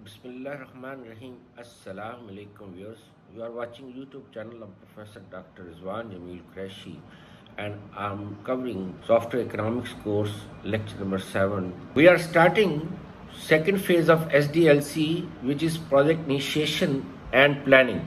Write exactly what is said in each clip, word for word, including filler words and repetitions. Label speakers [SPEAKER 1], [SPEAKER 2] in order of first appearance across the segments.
[SPEAKER 1] Bismillahirrahmanirrahim. Assalamu alaikum viewers. You are watching YouTube channel of Professor Doctor Rizwan Jamil Qureshi, and I'm covering Software Economics course lecture number seven. We are starting second phase of S D L C, which is project initiation and planning.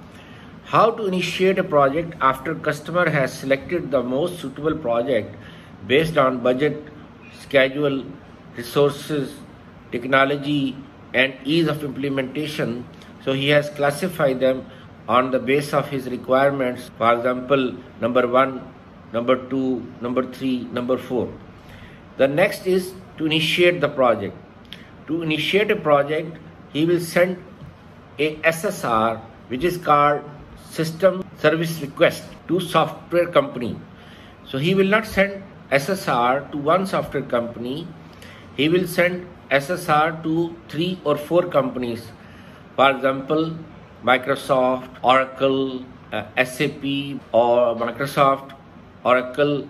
[SPEAKER 1] How to initiate a project after customer has selected the most suitable project based on budget, schedule, resources, technology and ease of implementation. So he has classified them on the base of his requirements. For example, number one, number two, number three, number four. The next is to initiate the project. To initiate a project, he will send a S S R, which is called System Service Request, to software company. So he will not send S S R to one software company. He will send S S R to three or four companies. For example, Microsoft, Oracle, uh, S A P, or Microsoft, Oracle,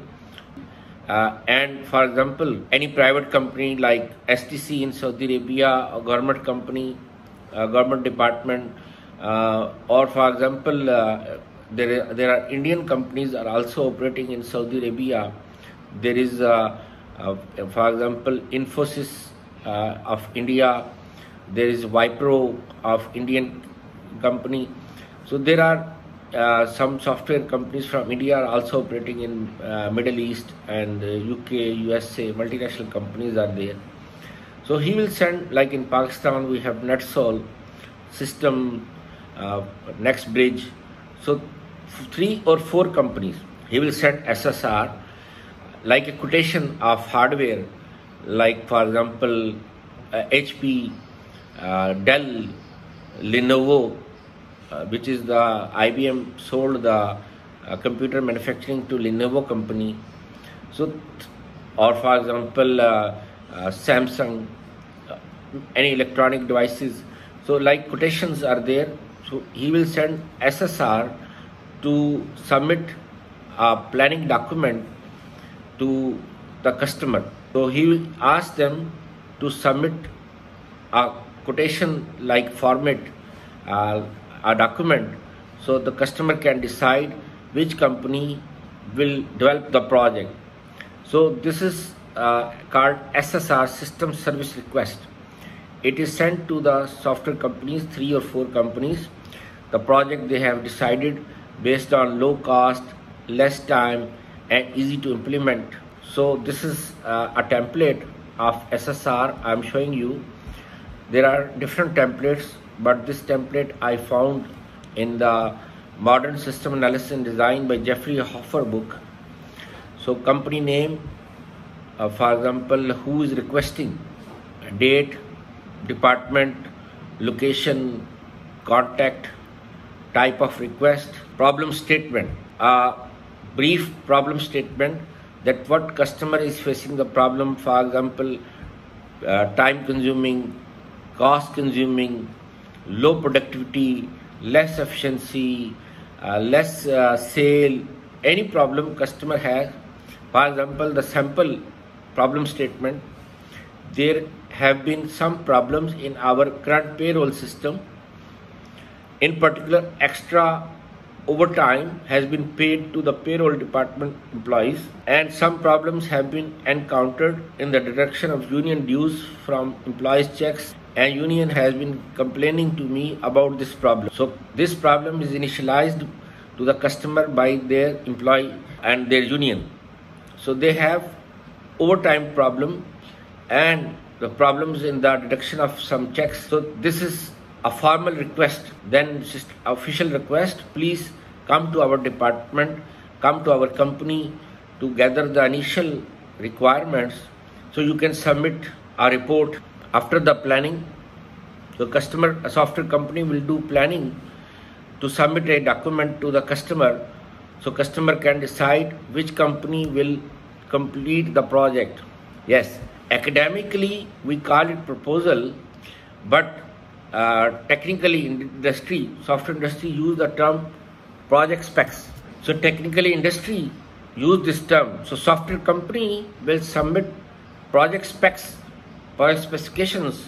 [SPEAKER 1] uh, and for example, any private company like S T C in Saudi Arabia, a government company, a government department, uh, or for example, uh, there, there are Indian companies are also operating in Saudi Arabia. There is, uh, uh, for example, Infosys Uh, of India, there is Wipro of Indian company. So there are uh, some software companies from India are also operating in uh, Middle East, and uh, U K, U S A, multinational companies are there. So he will send, like in Pakistan we have NetSol, System, uh, NextBridge. So three or four companies he will send S S R, like a quotation of hardware, like for example uh, H P, uh, Dell, Lenovo, uh, which is the I B M sold the uh, computer manufacturing to Lenovo company. So, or for example uh, uh, Samsung, uh, any electronic devices. So like quotations are there. So he will send S S R to submit a planning document to the customer. So he will ask them to submit a quotation like format, uh, a document, so the customer can decide which company will develop the project. So this is uh, called S S R, System Service Request. It is sent to the software companies, three or four companies. The project they have decided based on low cost, less time and easy to implement. So this is uh, a template of S S R I am showing you. There are different templates, but this template I found in the Modern System Analysis and Design by Jeffrey Hoffer book. So company name, uh, for example, who is requesting, date, department, location, contact, type of request, problem statement, a brief problem statement, that what customer is facing the problem, for example, uh, time consuming, cost consuming, low productivity, less efficiency, uh, less uh, sale, any problem customer has. For example, the sample problem statement, there have been some problems in our current payroll system. In particular, extra overtime has been paid to the payroll department employees, and some problems have been encountered in the deduction of union dues from employees' checks, and union has been complaining to me about this problem. So this problem is initialized to the customer by their employee and their union. So they have overtime problem and the problems in the deduction of some checks. So this is a formal request, then just official request, please come to our department, come to our company to gather the initial requirements so you can submit a report. After the planning, the customer, a software company will do planning to submit a document to the customer, so customer can decide which company will complete the project. Yes, academically we call it proposal, but Uh, technically in industry, software industry use the term project specs. So technically industry use this term. So software company will submit project specs, project specifications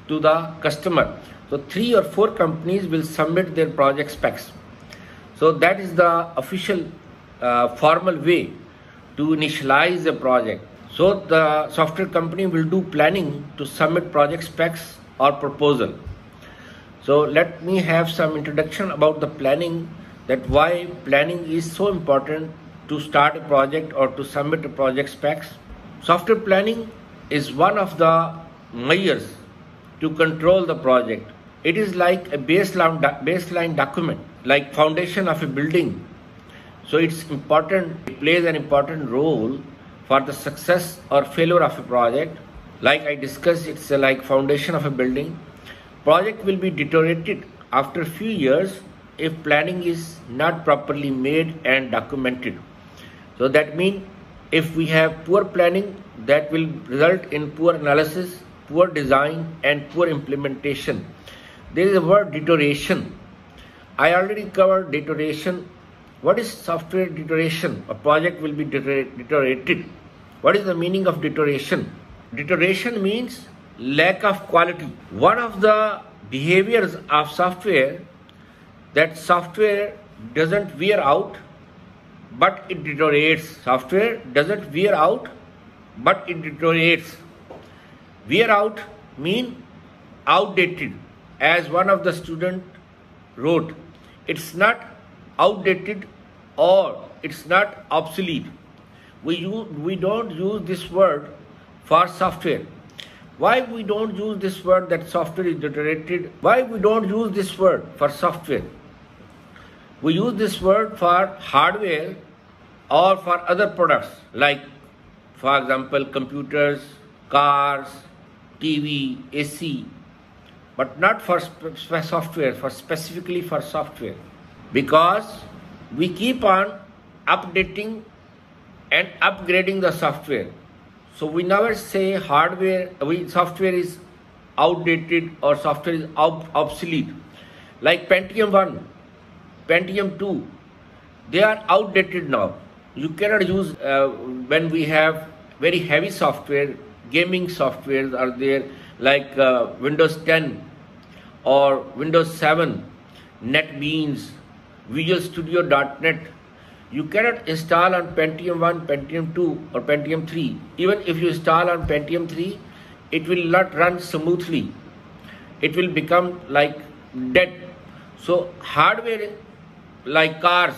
[SPEAKER 1] to the customer. So three or four companies will submit their project specs. So that is the official uh, formal way to initialize a project. So the software company will do planning to submit project specs or proposal. So let me have some introduction about the planning, that why planning is so important to start a project or to submit a project specs. Software planning is one of the measures to control the project. It is like a baseline, baseline document, like foundation of a building. So it's important, it plays an important role for the success or failure of a project. Like I discussed, it's a like foundation of a building. Project will be deteriorated after a few years if planning is not properly made and documented. So that means if we have poor planning, that will result in poor analysis, poor design and poor implementation. There is a word deterioration. I already covered deterioration. What is software deterioration? A project will be deteriorated. What is the meaning of deterioration? Deterioration means lack of quality. One of the behaviors of software, that software doesn't wear out, but it deteriorates. Software doesn't wear out, but it deteriorates. Wear out mean outdated. As one of the student wrote, it's not outdated or it's not obsolete. We use, we don't use this word for software. Why we don't use this word that software is deteriorated? Why we don't use this word for software? We use this word for hardware or for other products, like for example computers, cars, T V, A C, but not for software, for specifically for software, because we keep on updating and upgrading the software. So we never say hardware, we, software is outdated or software is ob obsolete. Like Pentium one, Pentium two, they are outdated now. You cannot use uh, when we have very heavy software, gaming softwares are there, like uh, Windows ten or Windows seven, NetBeans, Visual Studio dot net. You cannot install on Pentium one, Pentium two or Pentium three. Even if you install on Pentium three, it will not run smoothly. It will become like dead. So hardware, like cars,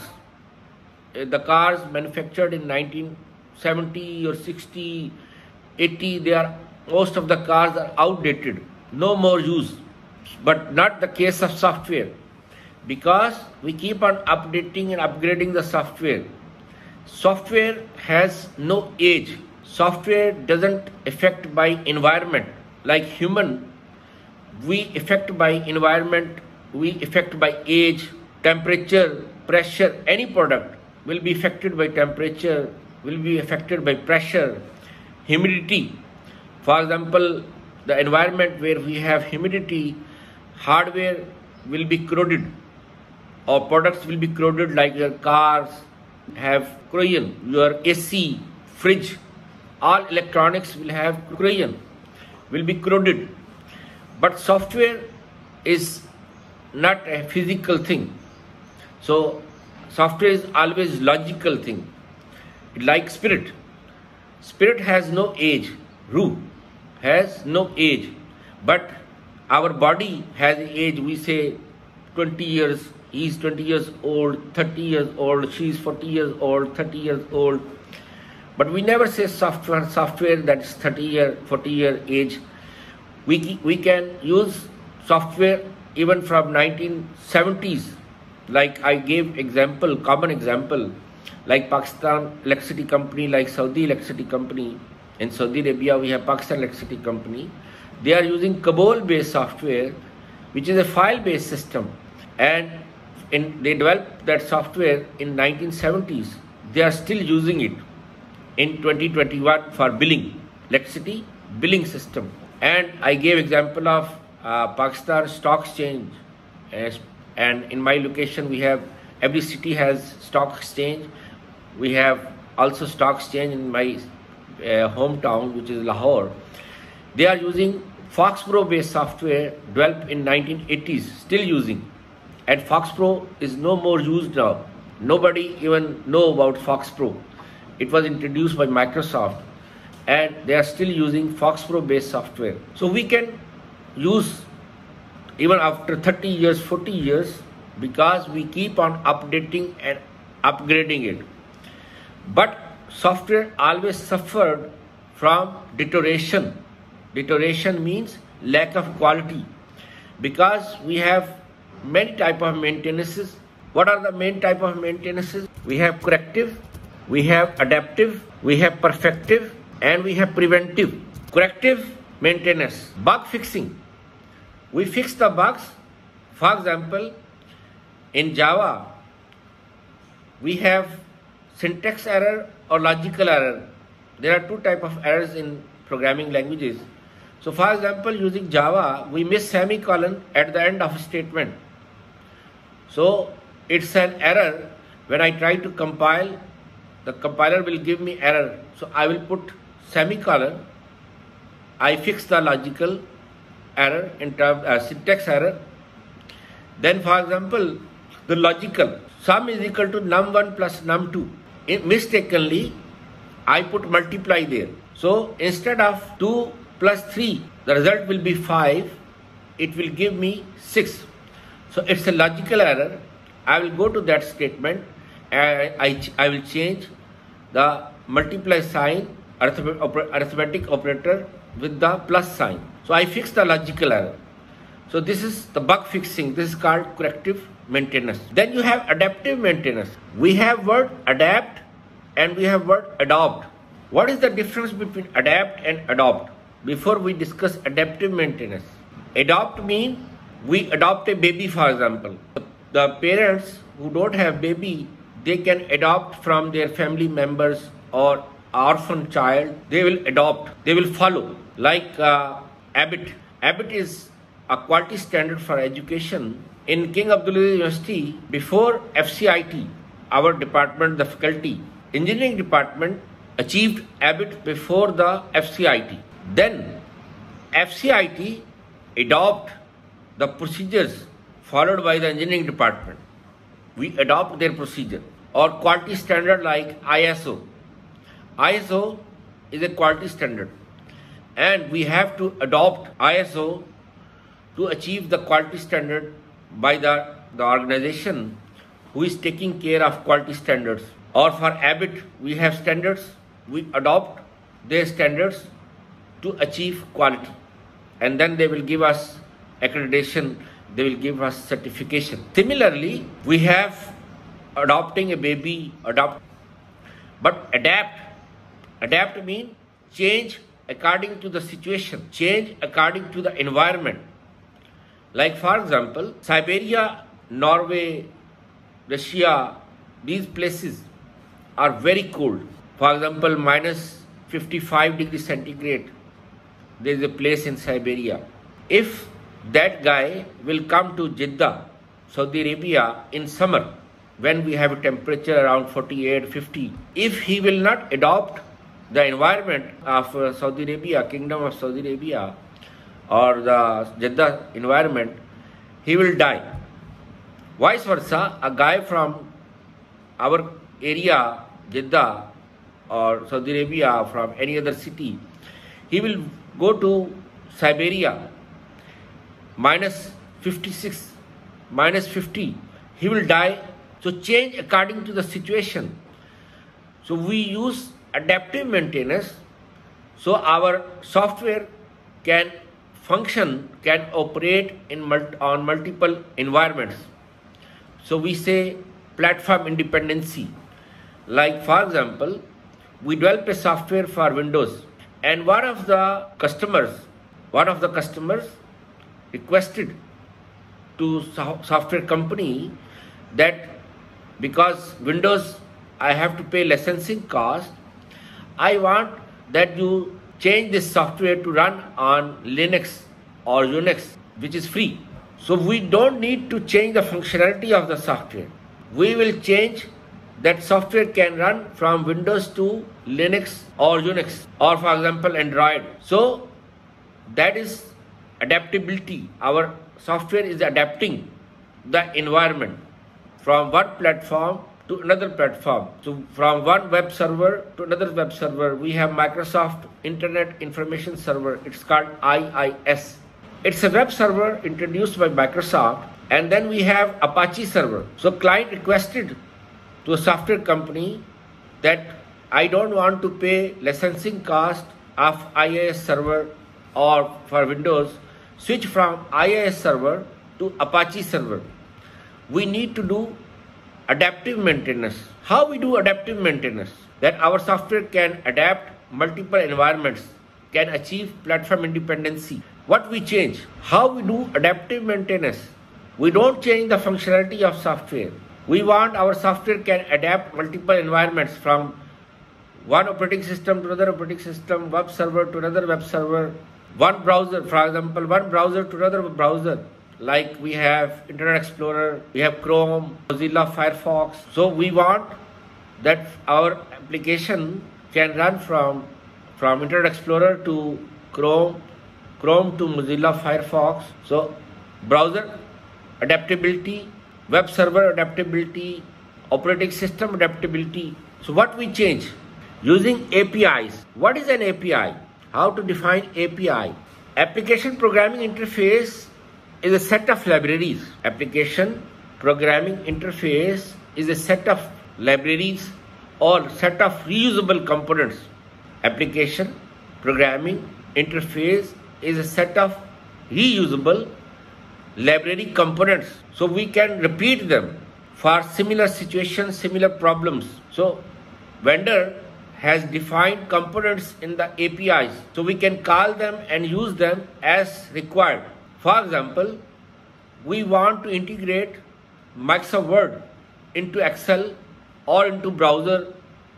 [SPEAKER 1] the cars manufactured in nineteen seventy or sixty, eighty, they are, most of the cars are outdated, no more use. But not the case of software, because we keep on updating and upgrading the software. Software has no age. Software doesn't affect by environment. Like human, we affect by environment, we affect by age, temperature, pressure. Any product will be affected by temperature, will be affected by pressure, humidity. For example, the environment where we have humidity, hardware will be corroded, or products will be corroded, like your cars have corrosion, your A C, fridge, all electronics will have corrosion, will be corroded. But software is not a physical thing. So software is always logical thing. Like spirit. Spirit has no age. Ruh has no age. But our body has age. We say twenty years, he is twenty years old, thirty years old, she is forty years old, thirty years old. But we never say software, software that is thirty year, forty year age. We, we can use software even from nineteen seventies. Like I gave example, common example, like Pakistan Electricity Company, like Saudi Electricity Company. In Saudi Arabia, we have Pakistan Electricity Company. They are using COBOL-based software, which is a file-based system. And in, they developed that software in nineteen seventies. They are still using it in twenty twenty-one for billing, electricity billing system. And I gave example of uh, Pakistan Stock Exchange. As, and in my location, we have, every city has stock exchange. We have also stock exchange in my uh, hometown, which is Lahore. They are using FoxPro based software developed in nineteen eighties, still using. And FoxPro is no more used now. Nobody even know about FoxPro. It was introduced by Microsoft and they are still using FoxPro based software. So we can use even after thirty years, forty years, because we keep on updating and upgrading it. But software always suffered from deterioration. Deterioration means lack of quality, because we have many type of maintenances. What are the main type of maintenances? We have corrective, we have adaptive, we have perfective, and we have preventive. Corrective maintenance, bug fixing. We fix the bugs. For example, in Java, we have syntax error or logical error. There are two types of errors in programming languages. So for example, using Java, we miss semicolon at the end of a statement. So it's an error. When I try to compile, the compiler will give me error. So I will put semicolon. I fix the logical error in terms of uh, syntax error. Then for example, the logical, sum is equal to num one plus num two. In, mistakenly, I put multiply there. So instead of two plus three, the result will be five. It will give me six. So it's a logical error. I will go to that statement and I, I will change the multiply sign, arithmetic operator, with the plus sign. So I fix the logical error. So this is the bug fixing. This is called corrective maintenance. Then you have adaptive maintenance. We have word adapt and we have word adopt. What is the difference between adapt and adopt? Before we discuss adaptive maintenance. Adopt means we adopt a baby, for example. The parents who don't have baby, they can adopt from their family members or orphan child. They will adopt, they will follow. Like uh, Abbott. Abbott is a quality standard for education. In King Abdulaziz University, before F C I T, our department, the faculty, engineering department achieved Abbott before the F C I T. Then F C I T adopt the procedures followed by the engineering department. We adopt their procedure. Or quality standard like I S O. I S O is a quality standard. And we have to adopt I S O to achieve the quality standard by the, the organization who is taking care of quality standards. Or for Abbott, we have standards. We adopt their standards to achieve quality. And then they will give us accreditation, they will give us certification. Similarly, we have adopting a baby, adopt. But adapt. Adapt means change according to the situation, change according to the environment. Like for example, Siberia, Norway, Russia, these places are very cold. For example, minus fifty-five degrees centigrade. There is a place in Siberia. If that guy will come to Jeddah, Saudi Arabia in summer, when we have a temperature around forty-eight, fifty, if he will not adopt the environment of uh, Saudi Arabia, Kingdom of Saudi Arabia, or the Jeddah environment, he will die. Vice versa, a guy from our area, Jeddah or Saudi Arabia, from any other city, he will go to Siberia, minus fifty-six, minus fifty, he will die. So change according to the situation. So we use adaptive maintenance, so our software can function, can operate in mul- on multiple environments. So we say platform independency. Like for example, we develop a software for Windows, and one of the customers, one of the customers requested to so- software company that because Windows I have to pay licensing cost, I want that you change this software to run on Linux or Unix, which is free. So we don't need to change the functionality of the software. We will change that software can run from Windows to Linux or Unix, or for example Android. So that is adaptability. Our software is adapting the environment from one platform to another platform. So from one web server to another web server, we have Microsoft Internet Information Server. It's called I I S. It's a web server introduced by Microsoft. And then we have Apache server. So client requested to a software company that I don't want to pay licensing cost of I I S server or for Windows, switch from I I S server to Apache server. We need to do adaptive maintenance. How we do adaptive maintenance? That our software can adapt multiple environments, can achieve platform independency. What we change? How we do adaptive maintenance? We don't change the functionality of software. We want our software can adapt multiple environments from one operating system to another operating system, web server to another web server, one browser, for example, one browser to another browser. Like we have Internet Explorer, we have Chrome, Mozilla Firefox. So we want that our application can run from, from Internet Explorer to Chrome, Chrome to Mozilla Firefox. So browser adaptability, web server adaptability, operating system adaptability. So what we change? Using A P Is. What is an A P I? How to define A P I? Application Programming Interface is a set of libraries. Application Programming Interface is a set of libraries or set of reusable components. Application Programming Interface is a set of reusable library components. So we can repeat them for similar situations, similar problems. So vendor has defined components in the A P Is. So we can call them and use them as required. For example, we want to integrate Microsoft Word into Excel or into browser.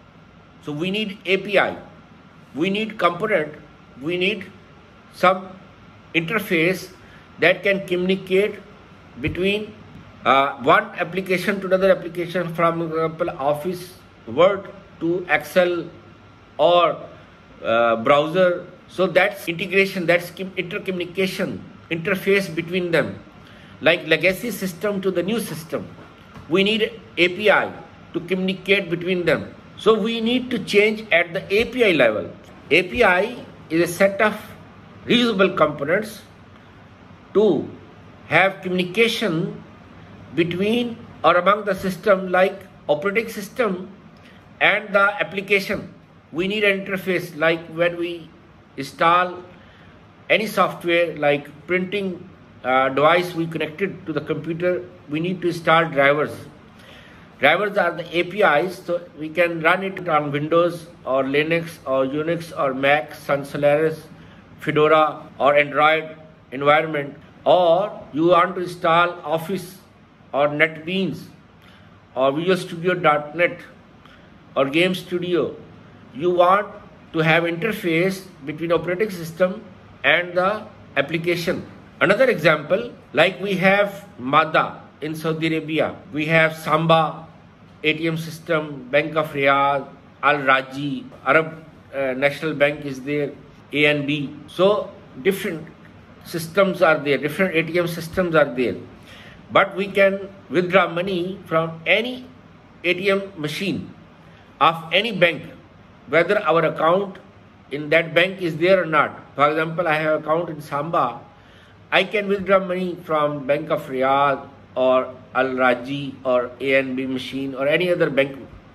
[SPEAKER 1] So we need A P I. We need component. We need some interface that can communicate between uh, one application to another application, from example Office, Word to Excel or uh, browser. So that's integration, that's intercommunication, interface between them. Like legacy system to the new system, we need A P I to communicate between them. So we need to change at the A P I level. A P I is a set of reusable components to have communication between or among the system, like operating system and the application. We need an interface, like when we install any software like printing uh, device we connected to the computer, we need to install drivers. Drivers are the A P Is, so we can run it on Windows or Linux or Unix or Mac, Sun Solaris, Fedora or Android environment. Or you want to install Office or NetBeans or Visual Studio dot net or Game Studio. You want to have interface between operating system and the application. Another example, like we have Mada in Saudi Arabia, we have Samba A T M system, Bank of Riyadh, Al Raji, Arab uh, National Bank is there, A N B. So different systems are there, different A T M systems are there. But we can withdraw money from any A T M machine of any bank, whether our account in that bank is there or not. For example, I have account in Samba, I can withdraw money from Bank of Riyadh or Al Raji or A N B machine or any other bank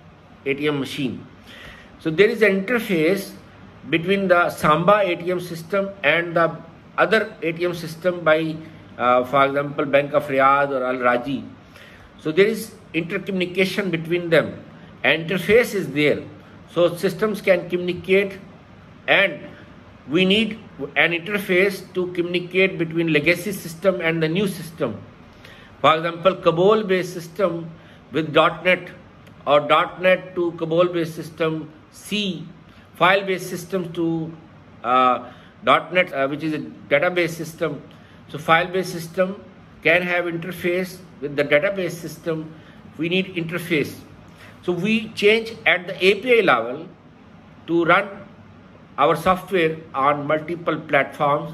[SPEAKER 1] A T M machine. So there is an interface between the Samba A T M system and the other A T M system by, uh, for example, Bank of Riyadh or Al Raji. So there is intercommunication between them. An interface is there. So systems can communicate, and we need an interface to communicate between legacy system and the new system. For example, COBOL based system with .NET or .NET to COBOL based system, C, file based systems to uh, .NET, uh, which is a database system. So file based system can have interface with the database system. We need interface. So we change at the A P I level to run our software on multiple platforms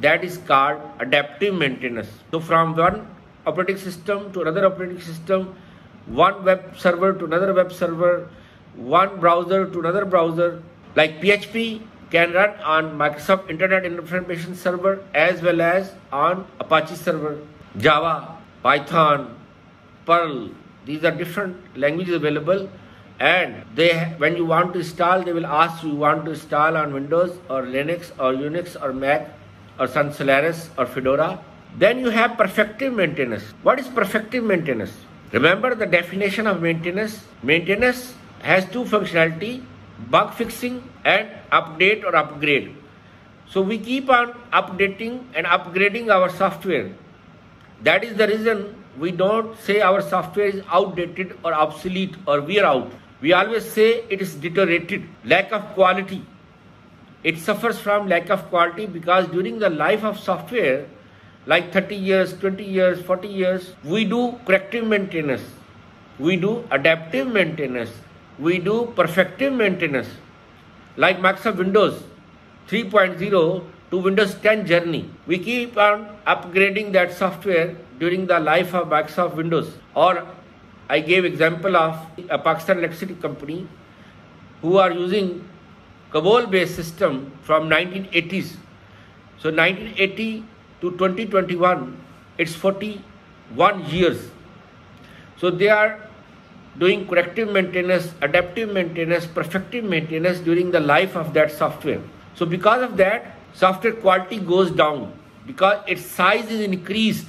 [SPEAKER 1] That is called adaptive maintenance. So from one operating system to another operating system, one web server to another web server, one browser to another browser, like P H P can run on Microsoft Internet Information Server as well as on Apache server. Java, Python, Perl, these are different languages available, and they, when you want to install, they will ask you, you want to install on Windows or Linux or Unix or Mac or Sun Solaris or Fedora. Then you have perfective maintenance. What is perfective maintenance? Remember the definition of maintenance. Maintenance has two functionality: bug fixing and update or upgrade. So we keep on updating and upgrading our software. That is the reason we don't say our software is outdated or obsolete or wear out. We always say it is deteriorated, lack of quality. It suffers from lack of quality because during the life of software, like thirty years, twenty years, forty years, we do corrective maintenance, we do adaptive maintenance, we do perfective maintenance. Like Microsoft Windows three point oh to Windows ten journey, we keep on upgrading that software during the life of Microsoft Windows. Or I gave example of a Pakistan electricity company who are using COBOL based system from nineteen eighties. So nineteen eighty to twenty twenty-one, it's forty-one years. So they are doing corrective maintenance, adaptive maintenance, perfective maintenance during the life of that software. So because of that, software quality goes down because its size is increased.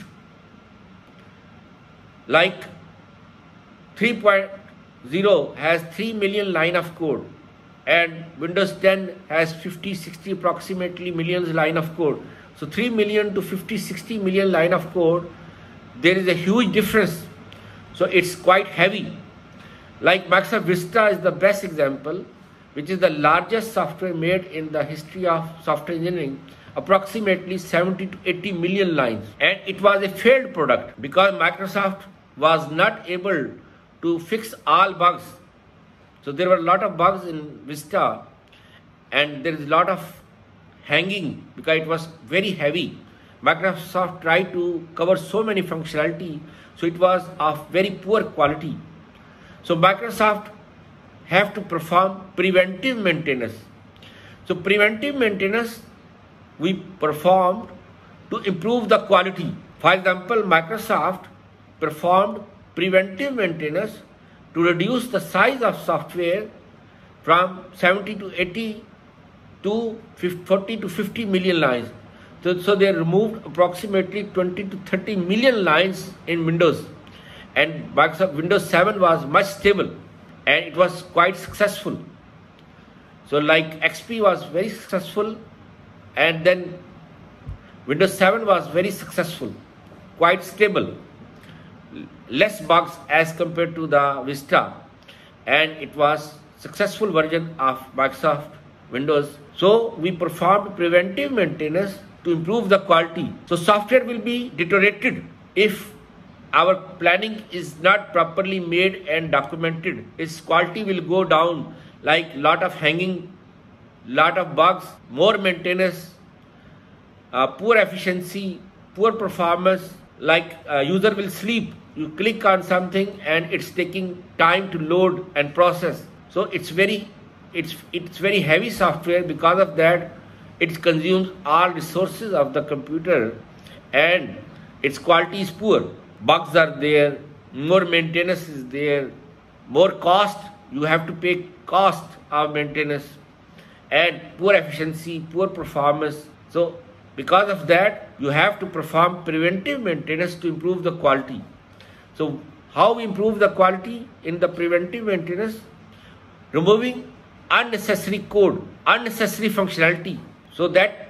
[SPEAKER 1] Like three point oh has three million line of code, and Windows ten has fifty, sixty approximately millions line of code. So three million to fifty, sixty million line of code, there is a huge difference. So it's quite heavy. Like Microsoft Vista is the best example, which is the largest software made in the history of software engineering, approximately seventy to eighty million lines. And it was a failed product because Microsoft was not able to fix all bugs. So there were a lot of bugs in Vista, and there is a lot of hanging because it was very heavy. Microsoft tried to cover so many functionality, so it was of very poor quality. So Microsoft have to perform preventive maintenance. So preventive maintenance we performed to improve the quality. For example, Microsoft performed preventive maintenance to reduce the size of software from seventy to eighty to forty to fifty million lines. So, so they removed approximately twenty to thirty million lines in Windows. And Microsoft Windows seven was much stable and it was quite successful. So like X P was very successful, and then Windows seven was very successful, quite stable, less bugs as compared to the Vista, and it was successful version of Microsoft Windows. So we performed preventive maintenance to improve the quality. So software will be deteriorated if our planning is not properly made and documented. Its quality will go down, like lot of hanging, lot of bugs, more maintenance, uh, poor efficiency, poor performance, like uh, user will sleep. You click on something and it's taking time to load and process. So it's very, it's, it's very heavy software. Because of that, it consumes all resources of the computer and its quality is poor. Bugs are there, more maintenance is there, more cost, you have to pay cost of maintenance, and poor efficiency, poor performance. So because of that, you have to perform preventive maintenance to improve the quality. So how we improve the quality in the preventive maintenance? Removing unnecessary code, unnecessary functionality. So that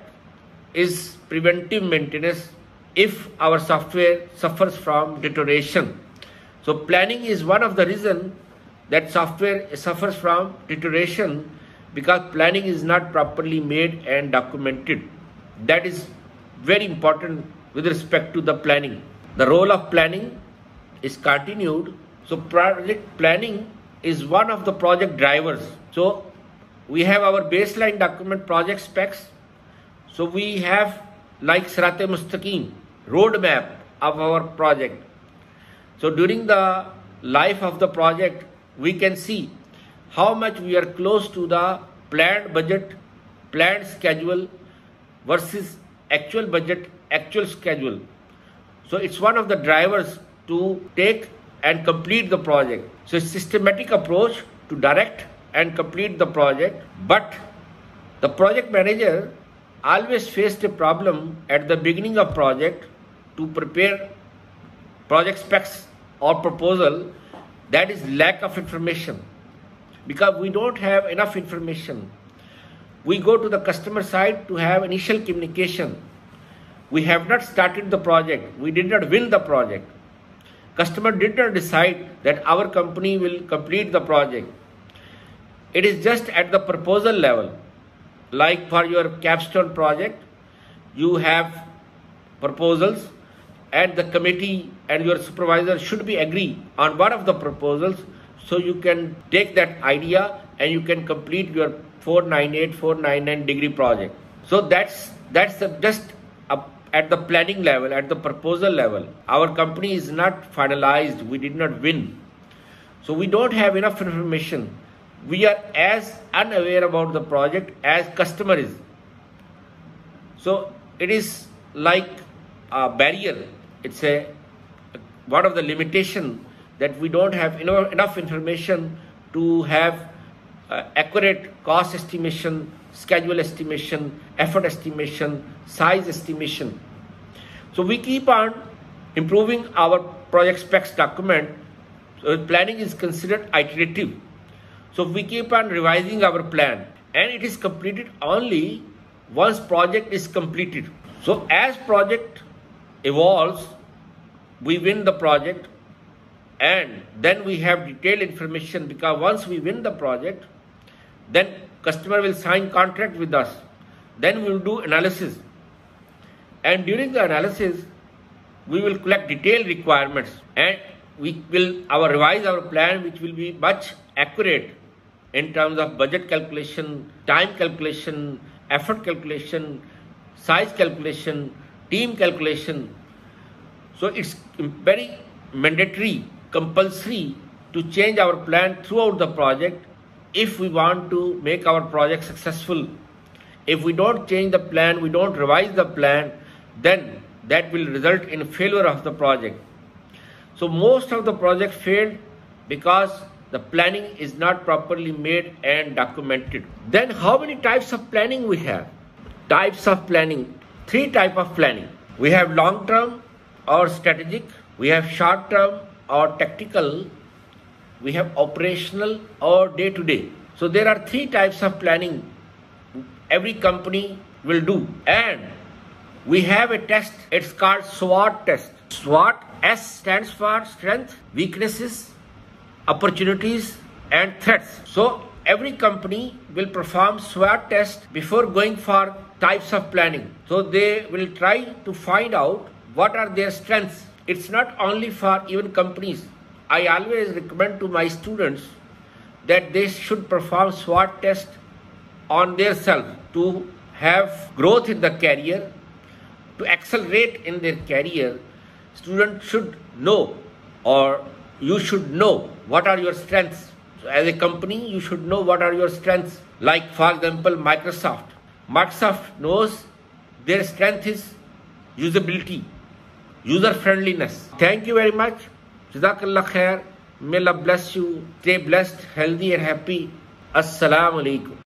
[SPEAKER 1] is preventive maintenance if our software suffers from deterioration. So planning is one of the reasons that software suffers from deterioration, because planning is not properly made and documented. That is very important with respect to the planning. The role of planning is continued. So project planning is one of the project drivers. So we have our baseline document project specs. So we have like Sirat-e Mustaqim, roadmap of our project. So during the life of the project, we can see how much we are close to the planned budget, planned schedule versus actual budget, actual schedule. So it's one of the drivers to take and complete the project. So it's a systematic approach to direct and complete the project. But the project manager always faced a problem at the beginning of project to prepare project specs or proposal, that is lack of information. Because we don't have enough information. We go to the customer side to have initial communication. We have not started the project. We did not win the project. Customer did not decide that our company will complete the project. It is just at the proposal level. Like for your capstone project, you have proposals and the committee and your supervisor should be agree on one of the proposals, so you can take that idea and you can complete your four ninety-eight, four ninety-nine degree project. So that's that's the, just a, at the planning level, at the proposal level. Our company is not finalized. We did not win. So we don't have enough information. We are as unaware about the project as customer is. So it is like a barrier. It's a one of the limitation that we don't have enough, enough information to have uh, accurate cost estimation, schedule estimation, effort estimation, size estimation. So we keep on improving our project specs document. So planning is considered iterative. So we keep on revising our plan, and it is completed only once project is completed. So as project evolves, we win the project, and then we have detailed information, because once we win the project, then customer will sign contract with us. Then we will do analysis, and during the analysis, we will collect detailed requirements, and we will our revise our plan, which will be much accurate in terms of budget calculation, time calculation, effort calculation, size calculation, team calculation. So it's very mandatory, compulsory to change our plan throughout the project if we want to make our project successful. If we don't change the plan, we don't revise the plan, then that will result in failure of the project. So most of the projects failed because the planning is not properly made and documented. Then how many types of planning we have? Types of planning, three types of planning. We have long-term or strategic, we have short-term or tactical, we have operational or day-to-day. So there are three types of planning every company will do. And we have a test, it's called SWOT test. SWOT, S stands for strength, weaknesses, opportunities and threats. So every company will perform SWOT test before going for types of planning. So they will try to find out what are their strengths. It's not only for even companies. I always recommend to my students that they should perform SWOT test on their self to have growth in the career, to accelerate in their career. Students should know, or you should know what are your strengths. So as a company, you should know what are your strengths. Like for example, Microsoft. Microsoft knows their strength is usability, user friendliness. Thank you very much. Jazakallah khair. May Allah bless you. Stay blessed, healthy and happy. Assalamu alaikum.